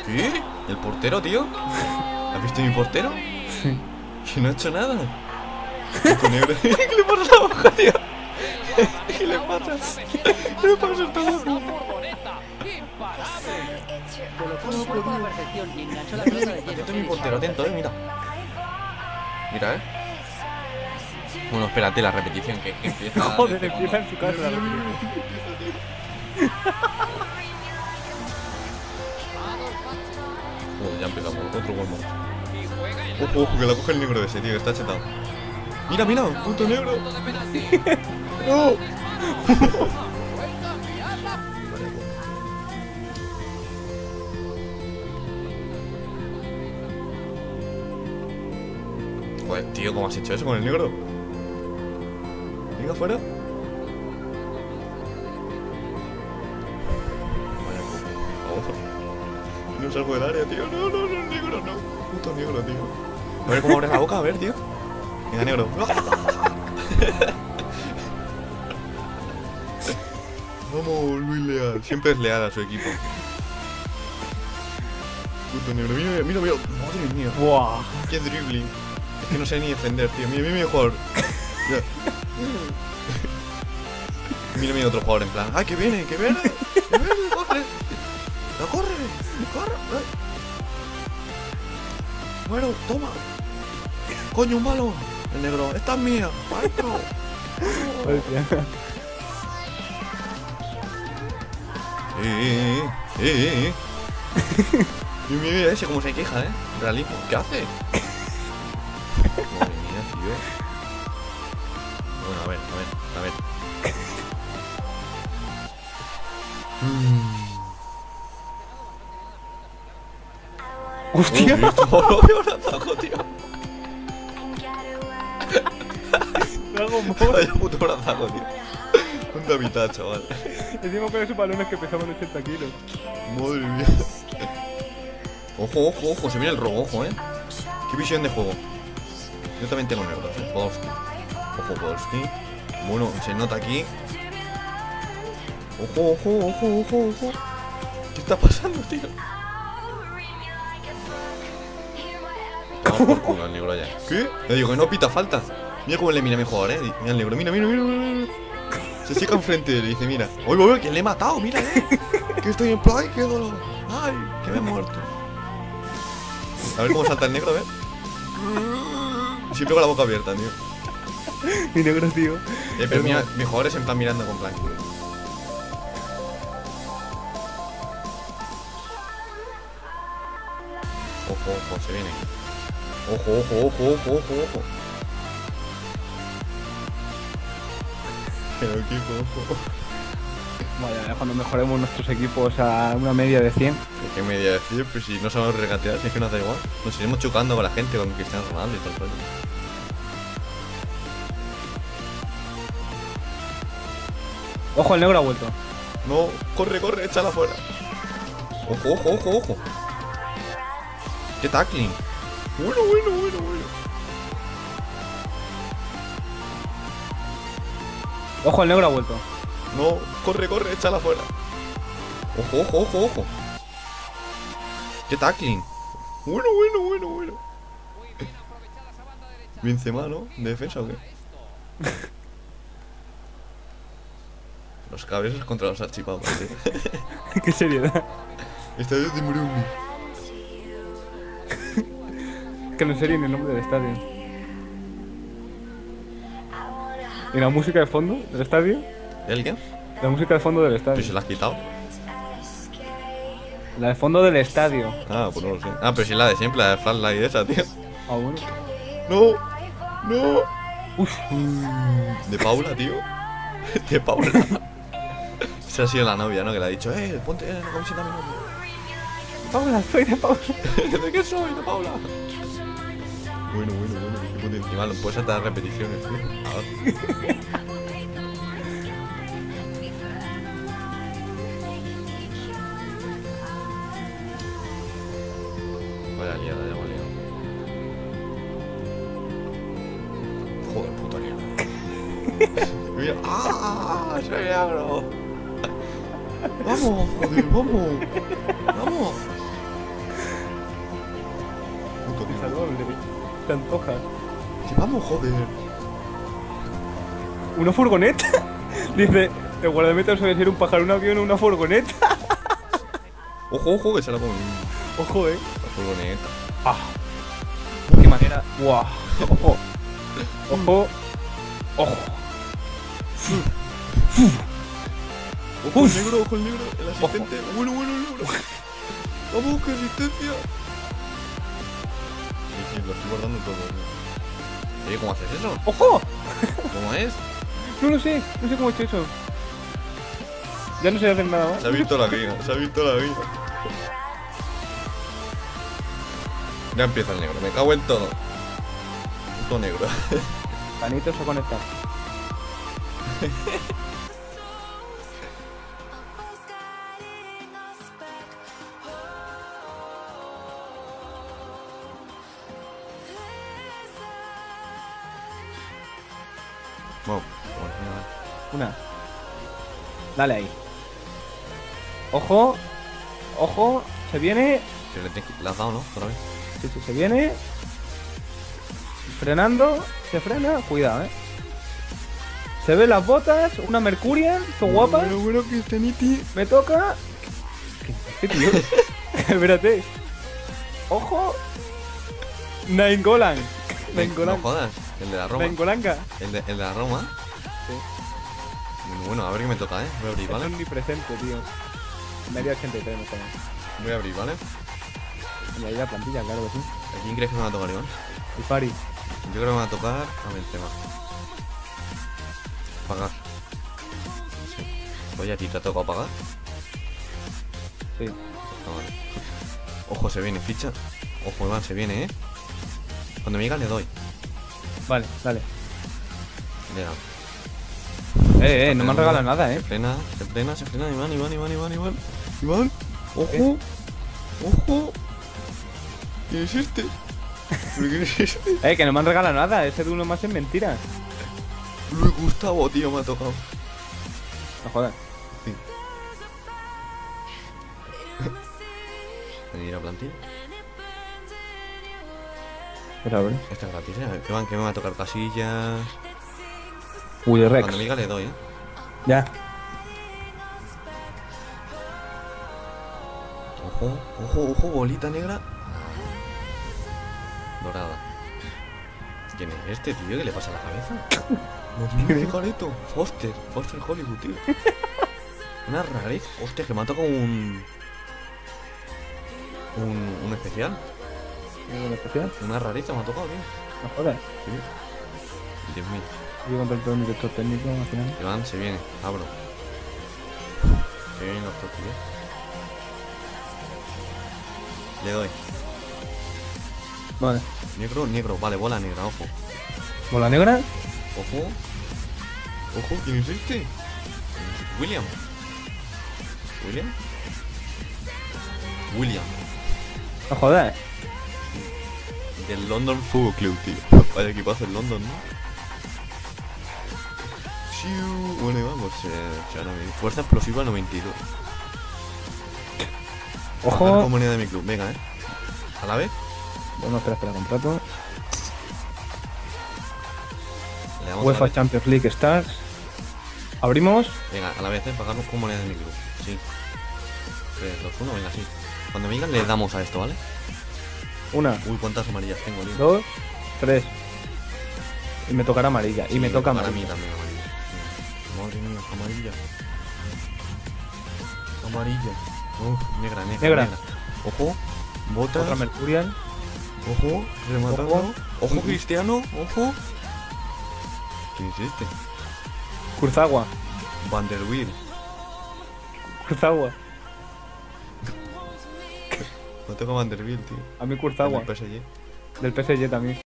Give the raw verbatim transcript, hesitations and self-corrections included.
¿Qué? ¿El portero, tío? ¿Has visto mi portero? Sí. Que no ha hecho nada. Puto negro. ¿Qué le pasa a la hoja, tío? ¿Qué le pasa? ¿Qué le pasa a esta hoja? Colocó su cuerpo a la perfección y enganchó la pelota de lleno. Atento a mi portero, atento, eh, mira. Mira, eh. Bueno, espérate, la repetición que, que empieza. Joder, empieza en su casa la repetición. Oh, ya empezamos, otro gol más. Ojo, ojo, que la coge el negro ese, tío, que está chetado. Mira, mira, puto negro. ¡No! Joder, tío, ¿cómo has hecho eso con el negro? Venga, fuera. Vaya coco. No salgo del área, tío. No, no, no, negro, no. Puto negro, tío. A ver cómo abre la boca, a ver, tío. Venga, negro. Vamos, Luis Leal. Siempre es leal a su equipo. Puto negro. Mira, mira, mira. Madre mía. Buah. Qué dribbling. Es que no sé ni defender, tío. Mira, mira, mi jugador. Mira. Mira, mira otro jugador en plan. ¡Ay, que viene, que viene! ¡Que viene! ¡Corre! ¡No, corre! ¡Corre! ¡Ay! Bueno, toma. Coño, un balón. El negro. Esta es mía. Maestro. Hostia. Eh, eh, eh, eh, eh. Mira, mira, mira ese cómo se queja, eh. Realismo. ¿Qué hace? Madre mía, tío. Bueno, a ver, a ver, a ver. Hostia. Oh, no lo veo un atajo, tío. Dragon Ball. Vaya puto brazaco, tío. Un mitad, chaval. Encima con esos balones que pesaban ochenta kilos. Madre mía. Ojo, ojo, ojo. Se viene el robo, ojo, eh. Qué visión de juego. Yo también tengo negros, eh. Podolski. Ojo, Podolski. Bueno, se nota aquí. Ojo, ojo, ojo, ojo, ojo. ¿Qué está pasando, tío? Vamos por culo al negro allá. ¿Qué? Le digo que no pita falta. Mira cómo le mira a mi jugador, eh. Mira al negro, mira, mira, mira, mira. Se seca enfrente de él y dice, mira. Oye, oye, que le he matado, mira, eh. Que estoy en play, qué dolor. Ay, que me he muerto. A ver cómo salta el negro, a ver. Siempre con la boca abierta, tío. Mi negro, tío. Eh, pero mira, mi jugador es en plan mirando con plan culo. Ojo, ojo, se viene. Ojo, ojo, ojo, ojo, ojo, ojo. Pero qué ojo. Vaya, cuando mejoremos nuestros equipos a una media de cien. ¿Qué media decir? Pues si no sabemos regatear, si es que nos da igual. Nos iremos chocando con la gente, con Cristiano Ronaldo y todo el rollo. Ojo, el negro ha vuelto. No, corre, corre, échala fuera. Ojo, ojo, ojo, ojo. Qué tackling. Bueno, bueno, bueno, bueno. Ojo, el negro ha vuelto. No, corre, corre, échala fuera. Ojo, ojo, ojo, ojo. Qué tackling. Bueno, bueno, bueno, bueno. Benzema, ¿no? ¿De defensa o qué? Los cabezas contra los archipados, tío. Qué seriedad. Estadio de Morumbi. Que no sería ni el nombre del estadio. ¿Y la música de fondo del estadio? ¿El qué? La música de fondo del Pues estadio. se la has quitado. La de fondo del estadio. Ah, pues no lo sé. Ah, pero si es la de siempre, la de Flashlight esa, tío. Ah, bueno. No, no. Uf. De Paula, tío. De Paula. Esa ha sido la novia, ¿no? Que le ha dicho, eh, ponte la camiseta a mi novio. Paula, soy de Paula. ¿De qué soy? De Paula. Bueno, bueno, bueno, qué potente. Encima, puedes saltar repeticiones, tío. Ahora. Vaya liada, ya me ha liado. Joder, puta liada. Mira, ¡ah! ¡Soy negro! ¡Vamos, joder, vamos! ¡Vamos! salvable. Te antoja. Que vamos, joder. ¿Una furgoneta? Dice, el guardameta suele ser un pájaro, un avión o una furgoneta. Ojo, ojo, que se la pone Ojo, eh. la furgoneta. Ah. Qué manera. Guau. Ojo. Ojo. Ojo. Ojo el negro, ojo el negro, el asistente. Bueno, bueno, bueno. Vamos, qué asistencia. Sí, sí, lo estoy guardando todo. ¿no? Oye, ¿cómo haces eso? ¡Ojo! ¿Cómo es? No lo sé, no sé cómo he hecho eso. Ya no sé hacer nada más. Se ha visto la vida, se ha visto la vida. Ya empieza el negro, me cago en todo. Puto negro. Panito se conecta. Bueno, Una. Dale ahí. Ojo. Ojo. Se viene. que le, te- le has dado, ¿no? Otra vez. Sí, sí, se viene. Frenando. Se frena. Cuidado, eh. Se ven las botas. Una Mercurial. Qué guapa. Bueno, bueno, Cristianity. Me toca. ¿Qué, qué tío? Espérate. Ojo. Nainggolan. No Nainggolan. jodas, el de la Roma. Nainggolanka. El de, el de la Roma. Sí. Bueno, a ver qué me toca, ¿eh? Voy a abrir, Es ¿vale? omnipresente, tío. Media ochenta y tres, me jodas. Voy a abrir, ¿vale? Y ahí la plantilla, claro que sí. ¿A quién crees que me va a tocar, Iván? El pari. Yo creo que me va a tocar a Benzema. Pagar. Sí. Oye, ¿a ti te ha tocado pagar? Sí. Ah, vale. Ojo, se viene, ficha. Ojo, Iván, se viene, ¿eh? Cuando me diga le doy. Vale, dale. Le he dado. Eh, eh, no me han regalado nada, Se eh. frena, se frena, se frena, Iván, Iván, Iván, Iván, Iván. Iván, ojo. Ojo. ¿Quién es este? ¿Pero quién es este? Eh, que no me han regalado nada. Ese de uno más es mentira. Luis Gustavo, tío, me ha tocado. No jodas. Sí. ¿Venir a plantilla? Pero a ver. Esta es gratis, ¿eh? Que van, que me va a tocar casillas. Uy, de Rex. Cuando me diga le doy, ¿eh? Ya. Ojo, ojo, ojo, bolita negra. Dorada. ¿Quién es este, tío? ¿Qué le pasa a la cabeza? No tiene careto. Foster, Foster Hollywood, tío. Una rareza. Hostia, que me ha tocado un... Un, un especial. ¿Algo especial? Una rareza me ha tocado, tío. No jodas. Sí. diez mil. Yo contra todo el director técnico al final. Iván, se viene. Abro. Se vienen los dos, tío. Le doy. Vale. Negro, negro. Vale, bola negra, ojo. ¿Bola negra? Ojo. Ojo, ¿quién es este? William. ¿William? William. No jodas. Del London Football Club, tío. Vaya equipazo el London, ¿no? Shiu. Bueno, y vamos. Eh, Xiaomi. Fuerza explosiva noventa y dos. Pagar Ojo. con moneda de mi club. Venga, eh. A la vez. Bueno, espera, espera, contrato. Le damos a la UEFA vez. Champions League Stars. Abrimos. Venga, a la vez, eh. Pagarnos con moneda de mi club. Sí. tres, dos, uno, venga, sí. Cuando me digan le damos a esto, ¿vale? Una, Uy, cuántas amarillas tengo, tío. dos, tres. Y me tocará amarilla. Y me toca a mí amarilla. también amarilla. Sí. Madre mía, amarilla. Amarilla. Uf, negra, negra, Negra. negra. Ojo, botas. Otra Mercurial. Ojo, rematando. Ojo. Ojo, Cristiano. Ojo. ¿Quién es este? Kurzawa. Van der Wiel. Kurzawa. Me toca Van der Wiel, tío. A mí Kurzawa. El P S G. Del P S G también.